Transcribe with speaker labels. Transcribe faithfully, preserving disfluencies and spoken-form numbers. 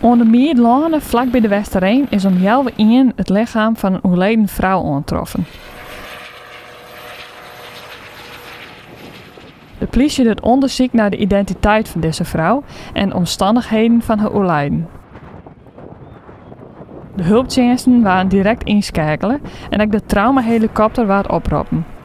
Speaker 1: Onder Mierdlanden, vlak bij de Westereen, is om half één het lichaam van een overleden vrouw aangetroffen. De politie doet onderzoek naar de identiteit van deze vrouw en de omstandigheden van haar overlijden. De hulpdiensten waren direct inschakelen en ook de traumahelikopter werd oproepen.